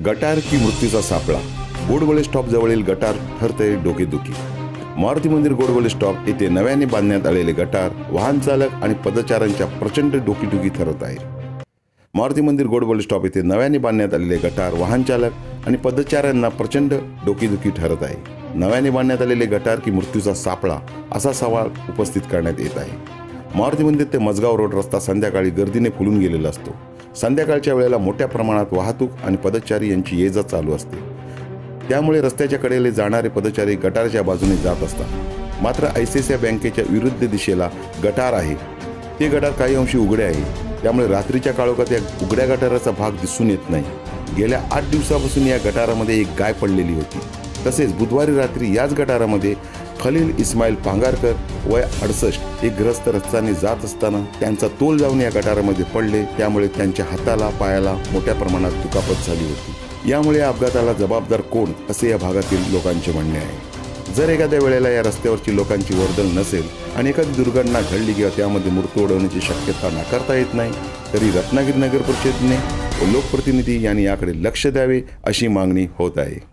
गटार की मृत्यूचा सापळा. गोडबोले स्टॉप जवळील गटार ठरते डोकेदुखी. मारुती मंदिर गोडबोले स्टॉप येथे नव्याने बांधण्यात आलेले गटार वाहन चालक आणि पदचाऱ्यांच्या प्रचंड डोकेदुखी ठरत आहे. मारुती मंदिर गोडबोले स्टॉप येथे नव्याने बांधण्यात आलेले गटार वाहन चालक आणि पदचाऱ्यांना प्रचंड डोकेदुखी ठरत आहे. नव्याने बांधण्यात आलेले गटार की मृत्यूचा सापळा असा सवाल उपस्थित करण्यात येत आहे. मारुती मंदिर ते मजगाव रोड रस्ता संध्याकाळी गर्दीने फुलून गेलेला असतो. संध्याकाळच्या वेळेला मोठ्या प्रमाणात वाहतूक आणि पदचारी यांची ये-जा चालू असते. त्यामुळे रस्त्याच्या कडेला जाणारे पदचारी गटारच्या बाजूने जात असतात. मात्र आयसीआयसीआय बँकेच्या विरुद्ध दिशेला गटार आहे. ते गटार काही अंशी उघडे आहे. त्यामुळे रात्रीच्या काळोखात या उघड्या गटाराचा भाग दिसून येत नाही. गेल्या 8 दिवसापासून या गटारामध्ये एक गाय पडलेली होती. तसेच बुधवारी रात्री याच गटारामध्ये खलील इस्माईल पांगारकर वय 68 हे ग्रस्त रस्त्याने जात असताना त्यांचा तोल जाऊन या गटारामध्ये पडले. त्यामुळे त्यांच्या हाताला पायाला मोठ्या प्रमाणात दुखापत झाली होती. यामुळे या अपघाताला जबाबदार कोण असे या भागातील लोकांचे म्हणणे आहे. जर एखाद्या वेळेला या रस्त्यावरची लोकांची वर्दळ नसेल आणि एखादी दुर्घटना घडली किंवा त्यामध्ये मृत्यू ओढवण्याची शक्यता नाकारता येत नाही, तरी रत्नागिरी नगर परिषदेने व लोकप्रतिनिधी यांनी याकडे लक्ष द्यावे अशी मागणी होत आहे.